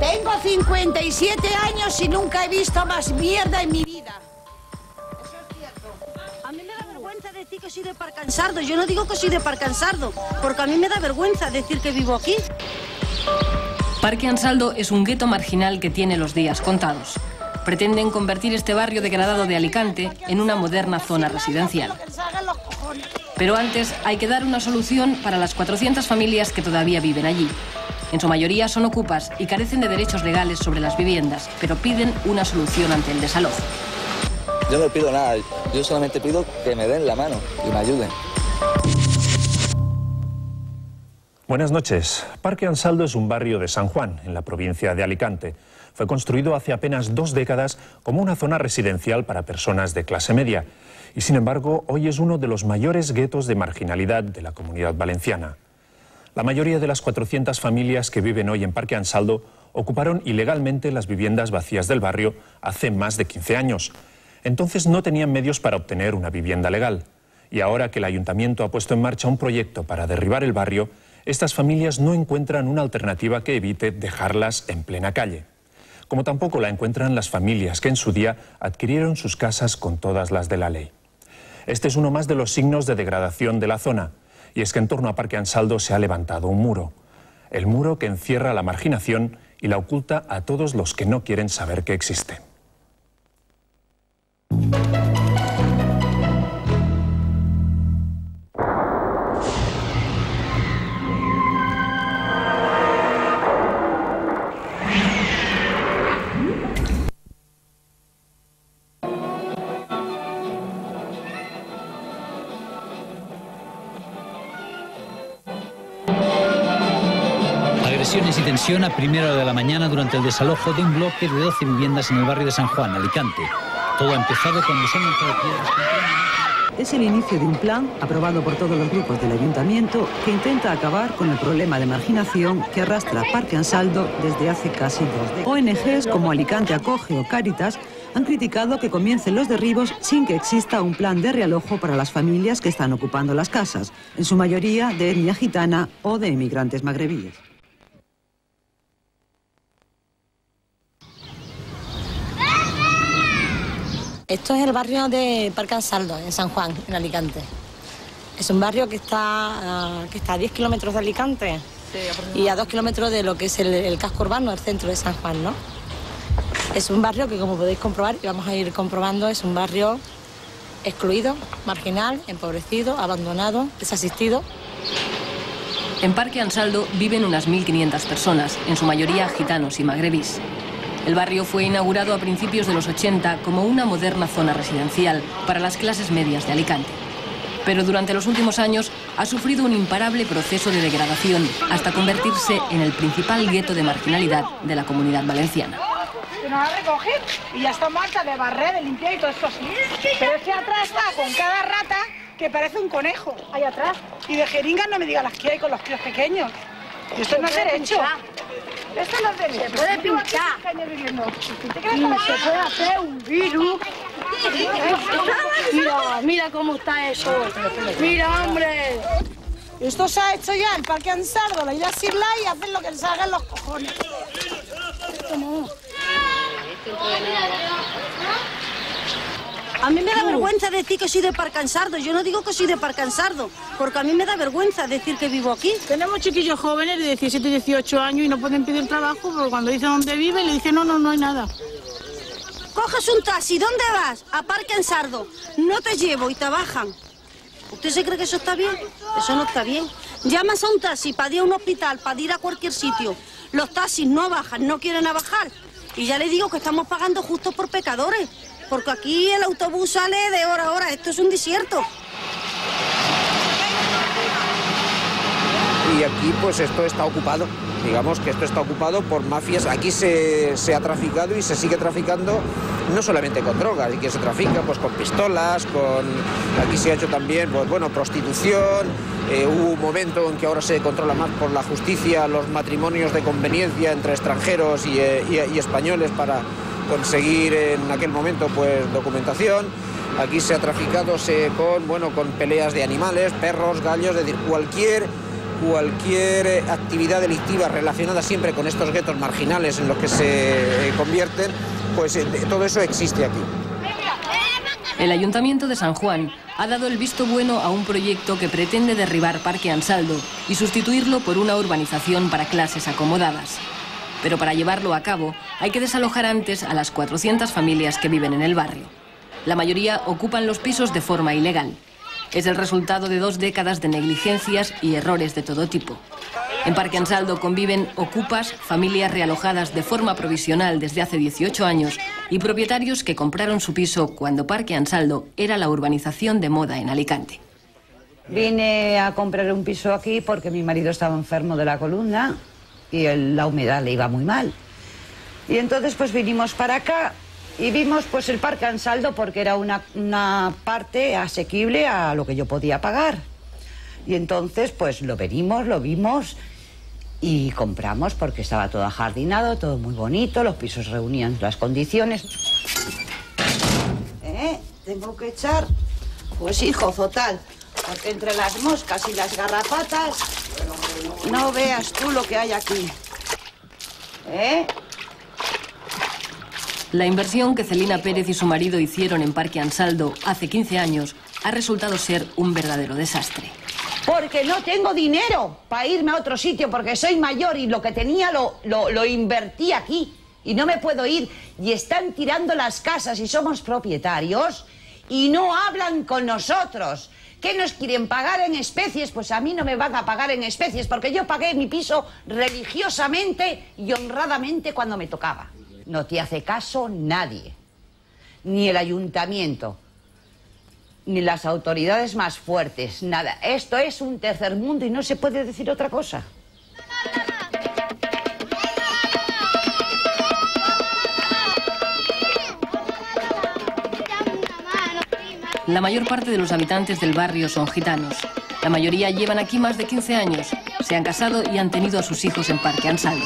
Tengo 57 años y nunca he visto más mierda en mi vida. Eso es cierto. A mí me da vergüenza decir que soy de Parcansardo. Yo no digo que soy de Parcansardo, porque a mí me da vergüenza decir que vivo aquí. Parque Ansaldo es un gueto marginal que tiene los días contados. Pretenden convertir este barrio degradado de Alicante en una moderna zona residencial. Pero antes hay que dar una solución para las 400 familias que todavía viven allí. En su mayoría son ocupas y carecen de derechos legales sobre las viviendas, pero piden una solución ante el desalojo. Yo no pido nada, yo solamente pido que me den la mano y me ayuden. Buenas noches. Parque Ansaldo es un barrio de San Juan, en la provincia de Alicante. Fue construido hace apenas 2 décadas como una zona residencial para personas de clase media. Y sin embargo, hoy es uno de los mayores guetos de marginalidad de la Comunidad Valenciana. La mayoría de las 400 familias que viven hoy en Parque Ansaldo ocuparon ilegalmente las viviendas vacías del barrio hace más de 15 años. Entonces no tenían medios para obtener una vivienda legal. Y ahora que el Ayuntamiento ha puesto en marcha un proyecto para derribar el barrio, estas familias no encuentran una alternativa que evite dejarlas en plena calle. Como tampoco la encuentran las familias que en su día adquirieron sus casas con todas las de la ley. Este es uno más de los signos de degradación de la zona. Y es que en torno a Parque Ansaldo se ha levantado un muro. El muro que encierra la marginación y la oculta a todos los que no quieren saber que existe. Agresiones y tensión a primera hora de la mañana durante el desalojo de un bloque de 12 viviendas en el barrio de San Juan, Alicante. Todo ha empezado cuando se han lanzado piedras contra... Es el inicio de un plan aprobado por todos los grupos del Ayuntamiento que intenta acabar con el problema de marginación que arrastra Parque Ansaldo desde hace casi 2 décadas. ONGs como Alicante Acoge o Cáritas han criticado que comiencen los derribos sin que exista un plan de realojo para las familias que están ocupando las casas, en su mayoría de etnia gitana o de emigrantes magrebíes. Esto es el barrio de Parque Ansaldo, en San Juan, en Alicante. Es un barrio que está a 10 kilómetros de Alicante y a 2 kilómetros de lo que es el casco urbano, el centro de San Juan, ¿no? Es un barrio que, como podéis comprobar, y vamos a ir comprobando, es un barrio excluido, marginal, empobrecido, abandonado, desasistido. En Parque Ansaldo viven unas 1.500 personas, en su mayoría gitanos y magrebís. El barrio fue inaugurado a principios de los 80 como una moderna zona residencial para las clases medias de Alicante. Pero durante los últimos años ha sufrido un imparable proceso de degradación hasta convertirse en el principal gueto de marginalidad de la Comunidad Valenciana. Que nos va a recoger y ya está Marta de barrer, de limpiar y todo esto así. Pero es que atrás está con cada rata que parece un conejo, ahí atrás. Y de jeringas no me diga las que hay con los críos pequeños. Y esto no es derecho. Esto no es derecho. Se puede pinchar. Y se puede hacer un virus. Mira, mira cómo está eso. Mira, hombre. Esto se ha hecho ya en Parque Ansaldo, la idea es irla y hacer lo que les hagan los cojones. Esto no. A mí me da vergüenza decir que soy de Parcansardo. Yo no digo que soy de Parcansardo, porque a mí me da vergüenza decir que vivo aquí. Tenemos chiquillos jóvenes de 17 y 18 años y no pueden pedir trabajo porque cuando dicen dónde vive le dicen no hay nada. Coges un taxi, ¿dónde vas? A Parcansardo. No te llevo y te bajan. ¿Usted se cree que eso está bien? Eso no está bien. Llamas a un taxi para ir a un hospital, para ir a cualquier sitio. Los taxis no bajan, no quieren a bajar. Y ya le digo que estamos pagando justo por pecadores. Porque aquí el autobús sale de hora a hora. Esto es un desierto. Y aquí pues esto está ocupado. Digamos que esto está ocupado por mafias. Aquí se ha traficado y se sigue traficando no solamente con drogas, y que se trafica pues con pistolas, aquí se ha hecho también pues bueno, prostitución. Hubo un momento en que ahora se controla más por la justicia los matrimonios de conveniencia entre extranjeros y españoles para conseguir en aquel momento pues documentación. Aquí se ha traficado con peleas de animales, perros, gallos, es decir, cualquier cualquier actividad delictiva relacionada siempre con estos guetos marginales en los que se convierten, pues todo eso existe aquí. El Ayuntamiento de San Juan ha dado el visto bueno a un proyecto que pretende derribar Parque Ansaldo y sustituirlo por una urbanización para clases acomodadas. Pero para llevarlo a cabo hay que desalojar antes a las 400 familias que viven en el barrio. La mayoría ocupan los pisos de forma ilegal. Es el resultado de 2 décadas de negligencias y errores de todo tipo. En Parque Ansaldo conviven ocupas, familias realojadas de forma provisional desde hace 18 años y propietarios que compraron su piso cuando Parque Ansaldo era la urbanización de moda en Alicante. Vine a comprar un piso aquí porque mi marido estaba enfermo de la columna y la humedad le iba muy mal. Y entonces pues vinimos para acá y vimos pues el Parque Ansaldo porque era una parte asequible a lo que yo podía pagar. Y entonces pues lo vimos y compramos porque estaba todo ajardinado, todo muy bonito, los pisos reunían las condiciones. Tengo que echar, pues hijo, total, porque entre las moscas y las garrapatas no veas tú lo que hay aquí. La inversión que Celina Pérez y su marido hicieron en Parque Ansaldo hace 15 años ha resultado ser un verdadero desastre. Porque no tengo dinero para irme a otro sitio, porque soy mayor y lo que tenía lo invertí aquí y no me puedo ir. Y están tirando las casas y somos propietarios y no hablan con nosotros. ¿Qué nos quieren pagar en especies? Pues a mí no me van a pagar en especies porque yo pagué mi piso religiosamente y honradamente cuando me tocaba. No te hace caso nadie, ni el ayuntamiento, ni las autoridades más fuertes, nada. Esto es un tercer mundo y no se puede decir otra cosa. La mayor parte de los habitantes del barrio son gitanos. La mayoría llevan aquí más de 15 años, se han casado y han tenido a sus hijos en Parque Ansaldo.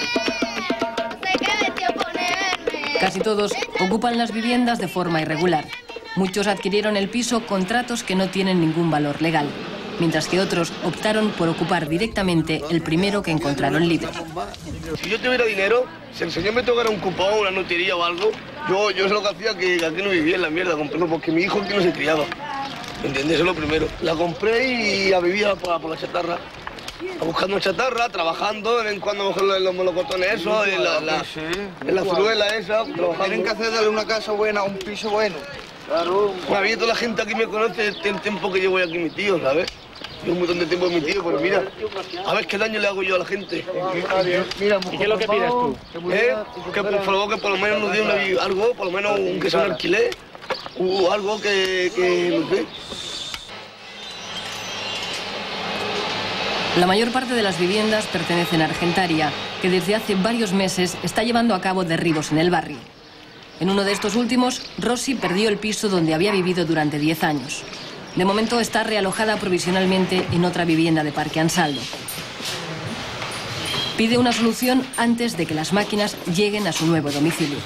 Casi todos ocupan las viviendas de forma irregular. Muchos adquirieron el piso con tratos que no tienen ningún valor legal, mientras que otros optaron por ocupar directamente el primero que encontraron libre. Si yo tuviera dinero, si el señor me tocara un cupón, una lotería o algo, yo es lo que hacía que aquí no vivía en la mierda, comprarlo porque mi hijo aquí no se criaba. ¿Entiendes? Eso es lo primero. La compré y la vivía por la chatarra. Buscando chatarra, trabajando, de vez en cuando coger los melocotones eso, en la ciruela esa, trabajando. Tienen que hacer darle una casa buena, un piso bueno. Claro. A mí toda la gente aquí me conoce el tiempo que llevo aquí mi tío, ¿sabes? Llevo un montón de tiempo mi tío, pero mira, a ver qué daño le hago yo a la gente. Mira, ¿y qué es lo que pides tú? Que por favor que por lo menos nos dé algo, por lo menos aunque sea un alquiler, o algo que no sé. La mayor parte de las viviendas pertenecen a Argentaria, que desde hace varios meses está llevando a cabo derribos en el barrio. En uno de estos últimos, Rosy perdió el piso donde había vivido durante 10 años. De momento está realojada provisionalmente en otra vivienda de Parque Ansaldo. Pide una solución antes de que las máquinas lleguen a su nuevo domicilio.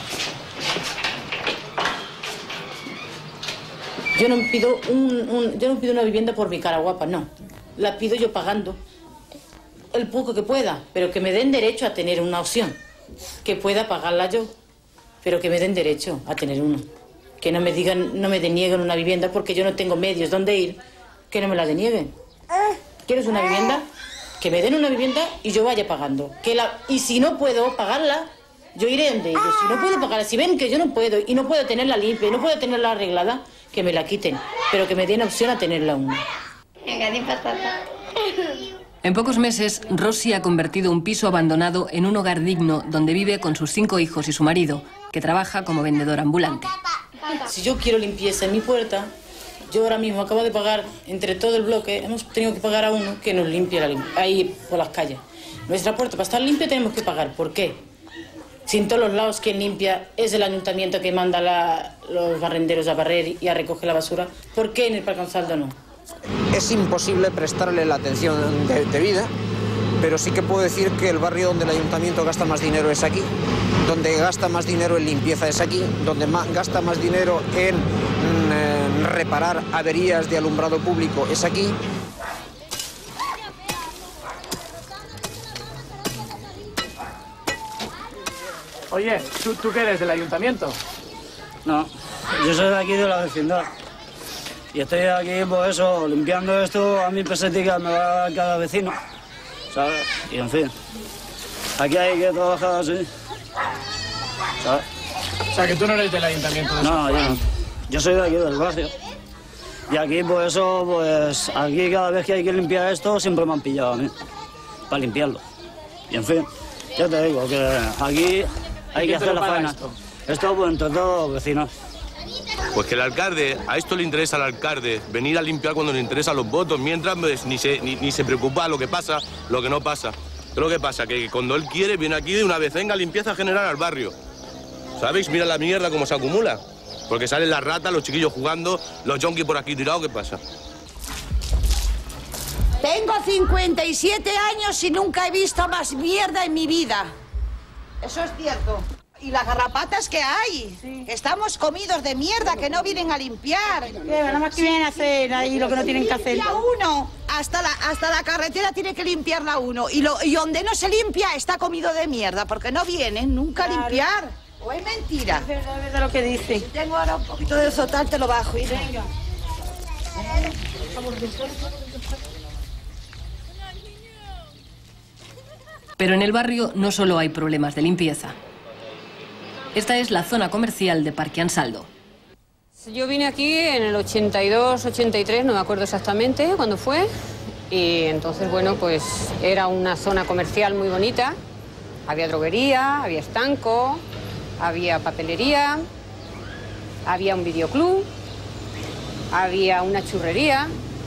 Yo no pido una vivienda por mi cara guapa, no. La pido yo pagando el poco que pueda, pero que me den derecho a tener una opción. Que pueda pagarla yo, pero que me den derecho a tener una. Que no me digan, no me denieguen una vivienda porque yo no tengo medios donde ir, que no me la denieguen. ¿Quieres una vivienda? Que me den una vivienda y yo vaya pagando. Y si no puedo pagarla, yo iré donde ellos. Si no puedo pagarla, si ven que yo no puedo y no puedo tenerla limpia y no puedo tenerla arreglada, que me la quiten, pero que me den opción a tenerla una. En pocos meses, Rosy ha convertido un piso abandonado en un hogar digno donde vive con sus 5 hijos y su marido, que trabaja como vendedor ambulante. Si yo quiero limpieza en mi puerta, yo ahora mismo acabo de pagar, entre todo el bloque, hemos tenido que pagar a uno que nos limpie ahí por las calles. Nuestra puerta, para estar limpia, tenemos que pagar. ¿Por qué? Si en todos los lados quien limpia es el ayuntamiento que manda los barrenderos a barrer y a recoger la basura, ¿por qué en el Parque Ansaldo no? Es imposible prestarle la atención debida, pero sí que puedo decir que el barrio donde el ayuntamiento gasta más dinero es aquí, donde gasta más dinero en limpieza es aquí, donde gasta más dinero en reparar averías de alumbrado público es aquí. Oye, ¿tú qué eres, del ayuntamiento? No, yo soy de aquí de la vecindad. Y estoy aquí, pues eso, limpiando esto a mi pesetica me va a cada vecino, ¿sabes? Y en fin, aquí hay que trabajar así, ¿sabes? O sea, que tú no eres del ayuntamiento. No, yo no. Yo soy de aquí, del barrio. Y aquí, pues eso, pues aquí cada vez que hay que limpiar esto, siempre me han pillado a mí, para limpiarlo. Y en fin, ya te digo que aquí hay que hacer la faena. Esto, pues, entre todos los vecinos. Pues que el alcalde, a esto le interesa al alcalde, venir a limpiar cuando le interesan los votos, mientras pues, ni se preocupa lo que pasa, lo que no pasa. ¿Qué es lo que pasa? Que cuando él quiere, viene aquí de una vez, venga, limpieza general al barrio. ¿Sabéis? Mira la mierda cómo se acumula. Porque salen las ratas, los chiquillos jugando, los yonkis por aquí tirados, ¿qué pasa? Tengo 57 años y nunca he visto más mierda en mi vida. Eso es cierto. Y las garrapatas que hay. Sí. Estamos comidos de mierda que no vienen a limpiar. Nada más que vienen a hacer ahí lo que no tienen que hacer. La uno, hasta la carretera tiene que limpiarla uno. Y donde no se limpia está comido de mierda, porque no vienen nunca a limpiar. ¿O es mentira? Es verdad lo que dice. Si tengo ahora un poquito de zotal, te lo bajo. Y venga. Pero en el barrio no solo hay problemas de limpieza. Esta es la zona comercial de Parque Ansaldo. Yo vine aquí en el 82, 83, no me acuerdo exactamente cuándo fue. Y entonces, bueno, pues era una zona comercial muy bonita. Había droguería, había estanco, había papelería, había un videoclub, había una churrería.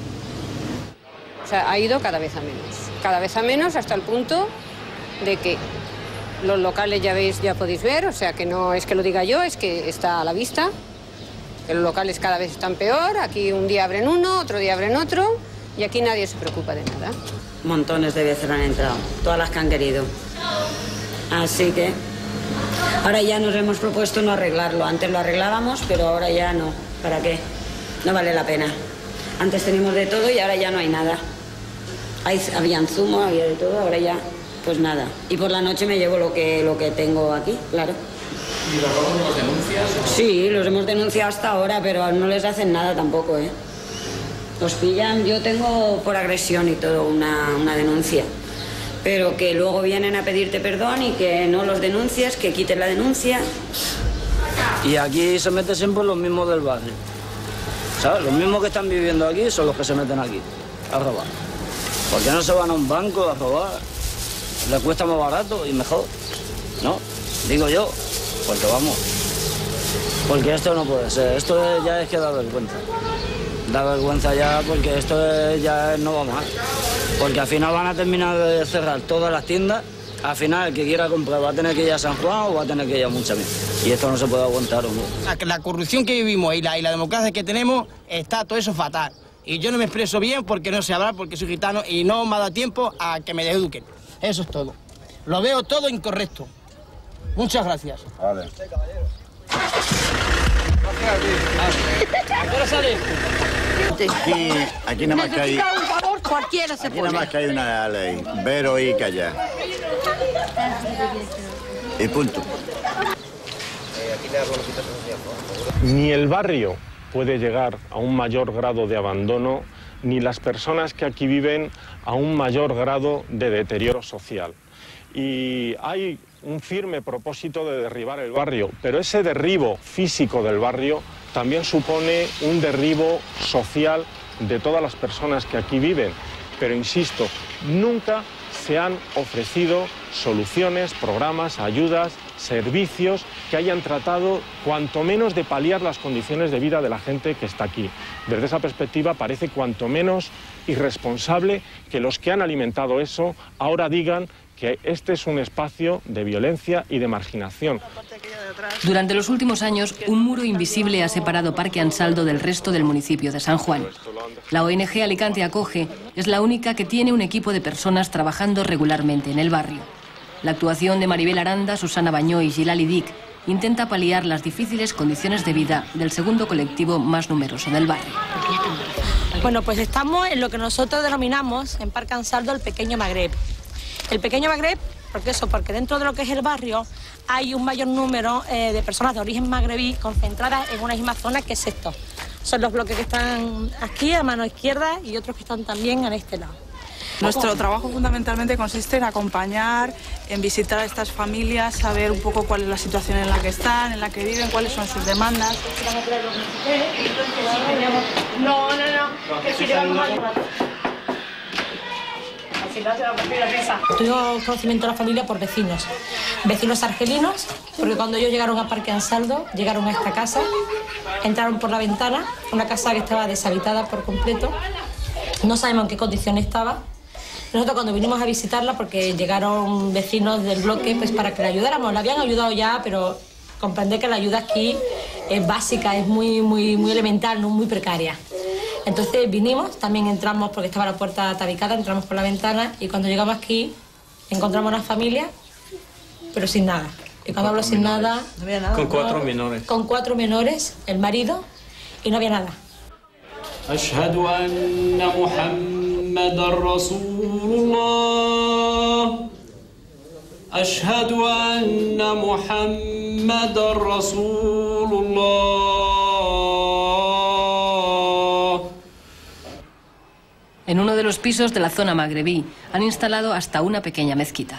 O sea, ha ido cada vez a menos. Cada vez a menos hasta el punto de que los locales ya veis, ya podéis ver, o sea que no es que lo diga yo, es que está a la vista. Que los locales cada vez están peor, aquí un día abren uno, otro día abren otro, y aquí nadie se preocupa de nada. Montones de veces han entrado, todas las que han querido. Así que ahora ya nos hemos propuesto no arreglarlo. Antes lo arreglábamos, pero ahora ya no. ¿Para qué? No vale la pena. Antes teníamos de todo y ahora ya no hay nada. Habían zumo, había de todo, ahora ya pues nada. Y por la noche me llevo lo que tengo aquí, claro. ¿Y los robos los denuncias? Sí, los hemos denunciado hasta ahora, pero no les hacen nada tampoco, ¿eh? Los pillan, yo tengo por agresión y todo una denuncia. Pero que luego vienen a pedirte perdón y que no los denuncies, que quiten la denuncia. Y aquí se meten siempre los mismos del barrio. ¿Sabes? Los mismos que están viviendo aquí son los que se meten aquí a robar. ¿Por qué no se van a un banco a robar? Les cuesta más barato y mejor, ¿no? Digo yo, porque vamos. Porque esto no puede ser, esto ya es que da vergüenza. Da vergüenza ya porque esto ya no va más. Porque al final van a terminar de cerrar todas las tiendas. Al final el que quiera comprar va a tener que ir a San Juan o va a tener que ir a Muchamí. Y esto no se puede aguantar, ¿o no? La corrupción que vivimos y la democracia que tenemos, está todo eso fatal. Y yo no me expreso bien porque no sé hablar, porque soy gitano y no me ha dado tiempo a que me eduquen. Eso es todo. Lo veo todo incorrecto. Muchas gracias. Vale. ¿A qué hora sale? Aquí nada más que hay... un favor, cualquiera se Aquí nada más que hay una ley. Ver, oír, callar. Y punto. Ni el barrio puede llegar a un mayor grado de abandono, ni las personas que aquí viven a un mayor grado de deterioro social. Y hay un firme propósito de derribar el barrio, pero ese derribo físico del barrio también supone un derribo social de todas las personas que aquí viven. Pero insisto, nunca se han ofrecido soluciones, programas, ayudas, servicios que hayan tratado cuanto menos de paliar las condiciones de vida de la gente que está aquí. Desde esa perspectiva parece cuanto menos irresponsable que los que han alimentado eso ahora digan que este es un espacio de violencia y de marginación. Durante los últimos años, un muro invisible ha separado Parque Ansaldo del resto del municipio de San Juan. La ONG Alicante Acoge es la única que tiene un equipo de personas trabajando regularmente en el barrio. La actuación de Maribel Aranda, Susana Bañó y Gilali Dic intenta paliar las difíciles condiciones de vida del segundo colectivo más numeroso del barrio. Bueno, pues estamos en lo que nosotros denominamos en Parque Ansaldo el Pequeño Magreb. El Pequeño Magreb Porque dentro de lo que es el barrio hay un mayor número de personas de origen magrebí concentradas en una misma zona, que es esto. Son los bloques que están aquí a mano izquierda y otros que están también en este lado. Nuestro trabajo fundamentalmente consiste en acompañar, en visitar a estas familias, saber un poco cuál es la situación en la que están, en la que viven, cuáles son sus demandas. No, que si le vamos a... Tuvimos conocimiento de la familia por vecinos argelinos, porque cuando ellos llegaron a Parque Ansaldo, llegaron a esta casa, entraron por la ventana, una casa que estaba deshabitada por completo, no sabemos en qué condición estaba. Nosotros cuando vinimos a visitarla, porque llegaron vecinos del bloque pues para que la ayudáramos, la habían ayudado ya, pero comprender que la ayuda aquí es básica, es muy elemental, no muy precaria. Entonces vinimos, también entramos porque estaba la puerta tabicada, entramos por la ventana y cuando llegamos aquí encontramos una familia, pero sin nada. Y cuando hablo sin nada, no había nada. Con 4 menores. Con 4 menores, el marido, y no había nada. Ashhadu anna Muhammadar Rasulullah. Ashhadu anna Muhammadar Rasulullah. En uno de los pisos de la zona magrebí han instalado hasta una pequeña mezquita.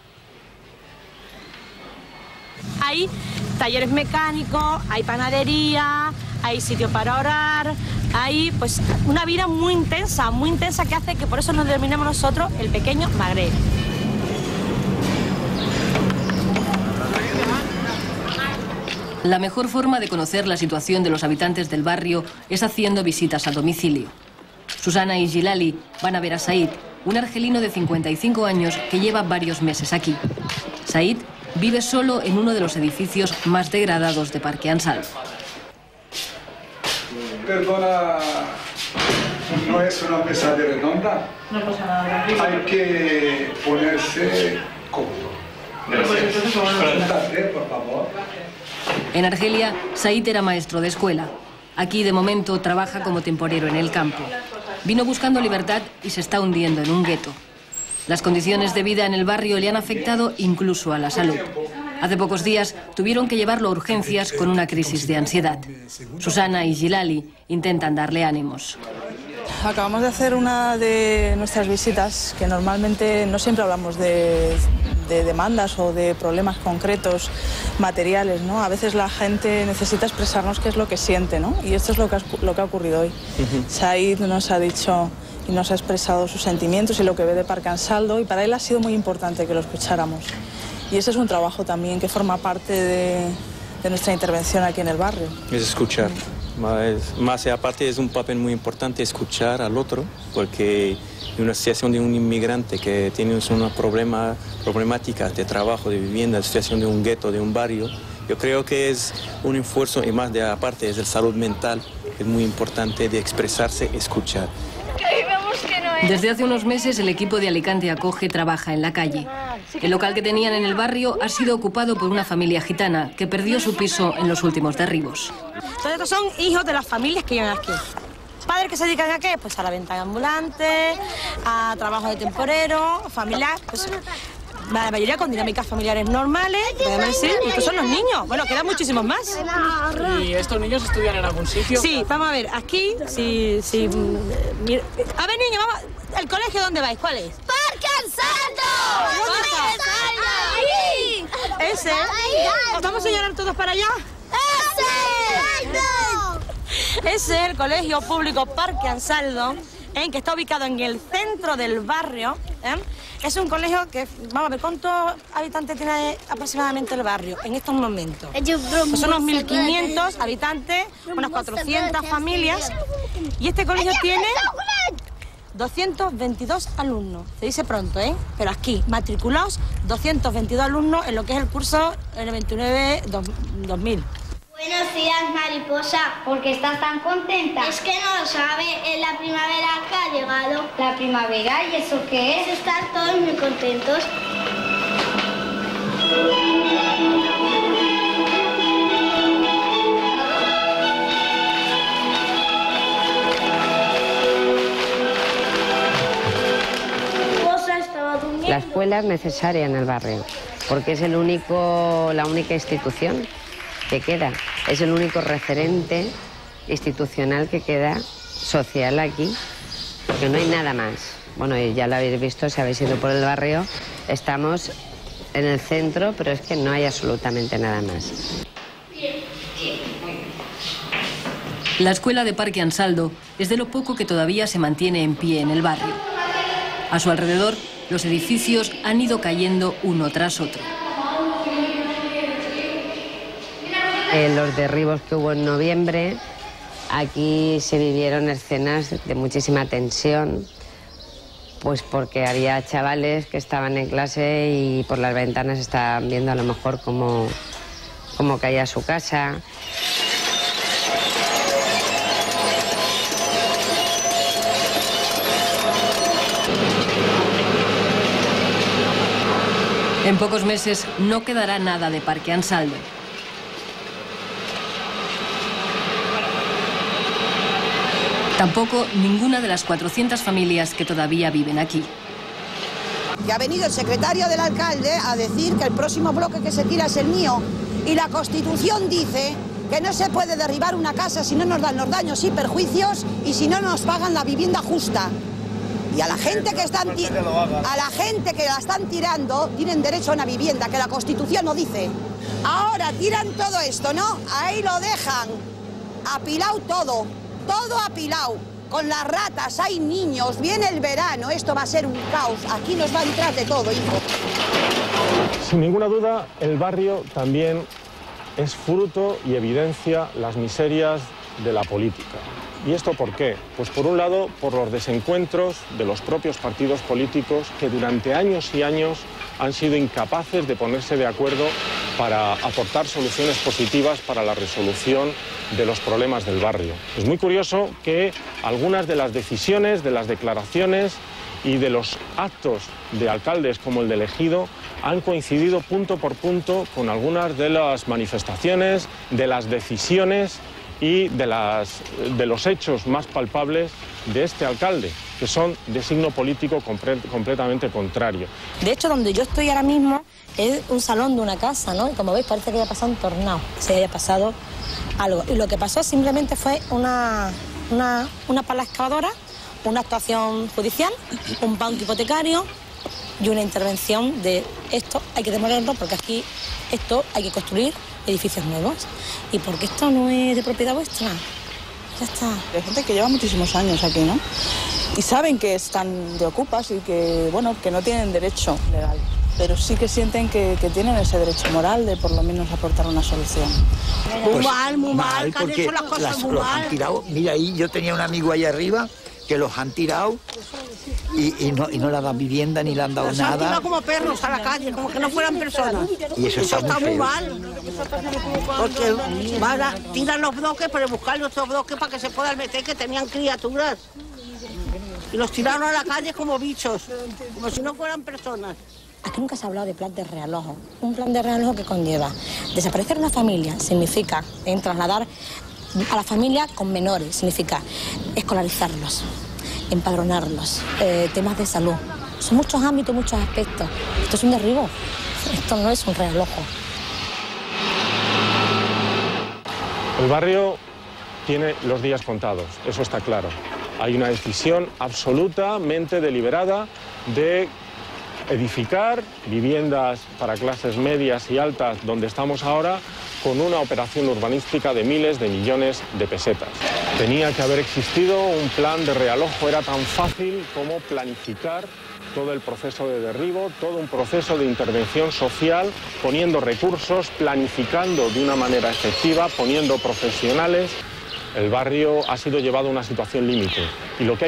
Hay talleres mecánicos, hay panadería, hay sitio para orar, hay pues una vida muy intensa que hace que por eso nos denominamos nosotros el pequeño Magreb. La mejor forma de conocer la situación de los habitantes del barrio es haciendo visitas a domicilio. Susana y Gilali van a ver a Said, un argelino de 55 años que lleva varios meses aquí. Said vive solo en uno de los edificios más degradados de Parque Ansaldo. Perdona, ¿no es una mesa de redonda? No pasa nada. Hay que ponerse cómodo. Gracias. Sentate, por favor. En Argelia, Said era maestro de escuela. Aquí, de momento, trabaja como temporero en el campo. Vino buscando libertad y se está hundiendo en un gueto. Las condiciones de vida en el barrio le han afectado incluso a la salud. Hace pocos días tuvieron que llevarlo a urgencias con una crisis de ansiedad. Susana y Gilali intentan darle ánimos. Acabamos de hacer una de nuestras visitas, que normalmente no siempre hablamos de demandas o de problemas concretos, materiales, ¿no? A veces la gente necesita expresarnos qué es lo que siente, ¿no? Y esto es lo que ha ocurrido hoy. Said nos ha dicho y nos ha expresado sus sentimientos y lo que ve de Parque Ansaldo, y para él ha sido muy importante que lo escucháramos. Y ese es un trabajo también que forma parte de nuestra intervención aquí en el barrio. Es escuchar. Más aparte es un papel muy importante escuchar al otro, porque en una situación de un inmigrante que tiene una problemática de trabajo, de vivienda, de situación de un gueto, de un barrio, yo creo que es un esfuerzo, y más de aparte es de salud mental, es muy importante de expresarse, escuchar. Desde hace unos meses el equipo de Alicante Acoge trabaja en la calle. El local que tenían en el barrio ha sido ocupado por una familia gitana que perdió su piso en los últimos derribos. Entonces estos son hijos de las familias que viven aquí. Padres que se dedican a qué? Pues a la venta de ambulantes, a trabajo de temporero, familiar, pues la mayoría con dinámicas familiares normales, podemos decir, y estos son los niños. Bueno, quedan muchísimos más. ¿Y estos niños estudian en algún sitio? Sí, vamos a ver, aquí, mira. A ver, niños, vamos, ¿el colegio dónde vais? ¿Cuál es? ¡Parque Ansaldo! Ese. ¿Vamos a llegar todos para allá? Ese es el colegio público Parque Ansaldo, que está ubicado en el centro del barrio. Es un colegio que, vamos a ver, ¿cuántos habitantes tiene aproximadamente el barrio en estos momentos? Pues son unos 1.500 habitantes, unas 400 familias, y este colegio tiene 222 alumnos. Se dice pronto, pero aquí, matriculados, 222 alumnos en lo que es el curso L29-2000. Buenos días, mariposa. ¿Por qué estás tan contenta? Es que no lo sabe, es la primavera que ha llegado. ¿La primavera? ¿Y eso qué es? Estar todos muy contentos. escuela es necesaria en el barrio, porque es la única institución que queda, es el único referente institucional que queda social aquí, porque no hay nada más. Bueno, ya lo habéis visto si habéis ido por el barrio, estamos en el centro, pero es que no hay absolutamente nada más. La escuela de Parque Ansaldo es de lo poco que todavía se mantiene en pie en el barrio. A su alrededor, los edificios han ido cayendo uno tras otro. Los derribos que hubo en noviembre, aquí se vivieron escenas de muchísima tensión, pues porque había chavales que estaban en clase y por las ventanas estaban viendo a lo mejor cómo caía su casa. En pocos meses no quedará nada de Parque Ansaldo. Tampoco ninguna de las 400 familias que todavía viven aquí. Que ha venido el secretario del alcalde a decir que el próximo bloque que se tira es el mío. Y la Constitución dice que no se puede derribar una casa si no nos dan los daños y perjuicios y si no nos pagan la vivienda justa. Y a la gente que la están tirando tienen derecho a una vivienda, que la Constitución no dice. Ahora tiran todo esto, ¿no? Ahí lo dejan apilado todo apilado. Con las ratas, hay niños, viene el verano, esto va a ser un caos. Aquí nos va a entrar de todo, hijo. Sin ninguna duda, el barrio también es fruto y evidencia las miserias de la política. ¿Y esto por qué? Pues por un lado, por los desencuentros de los propios partidos políticos que durante años y años han sido incapaces de ponerse de acuerdo para aportar soluciones positivas para la resolución de los problemas del barrio. Es muy curioso que algunas de las decisiones, de las declaraciones y de los actos de alcaldes como el del Ejido han coincidido punto por punto con algunas de las manifestaciones, de las decisiones y de los hechos más palpables de este alcalde, que son de signo político completamente contrario. De hecho, donde yo estoy ahora mismo es un salón de una casa, ¿no? Y como veis, parece que haya pasado un tornado, se haya pasado algo. Y lo que pasó simplemente fue una pala excavadora, una actuación judicial, un banco hipotecario y una intervención de esto hay que demolerlo porque aquí esto hay que construir edificios nuevos. Y porque esto no es de propiedad vuestra. Ya está. Hay gente que lleva muchísimos años aquí, ¿no? Y saben que están de ocupas y que, bueno, que no tienen derecho legal. Pero sí que sienten que tienen ese derecho moral de por lo menos aportar una solución. Pues muy mal, que han hecho las cosas muy mal. Han tirado. Mira, ahí yo tenía un amigo ahí arriba que los han tirado y no le dan vivienda ni le han dado los nada. Han tirado como perros a la calle, como que no fueran personas. Y eso está muy mal. Porque tiran los bloques para buscar los otros bloques para que se puedan meter, que tenían criaturas. Y los tiraron a la calle como bichos, como si no fueran personas. Aquí nunca se ha hablado de plan de realojo. Un plan de realojo que conlleva desaparecer una familia, significa trasladar a la familia con menores, significa escolarizarlos, empadronarlos, temas de salud. Son muchos ámbitos, muchos aspectos. Esto es un derribo, esto no es un realojo. El barrio tiene los días contados, eso está claro. Hay una decisión absolutamente deliberada de edificar viviendas para clases medias y altas donde estamos ahora con una operación urbanística de miles de millones de pesetas. Tenía que haber existido un plan de realojo, era tan fácil como planificar todo el proceso de derribo, todo un proceso de intervención social, poniendo recursos, planificando de una manera efectiva, poniendo profesionales. El barrio ha sido llevado a una situación límite y lo que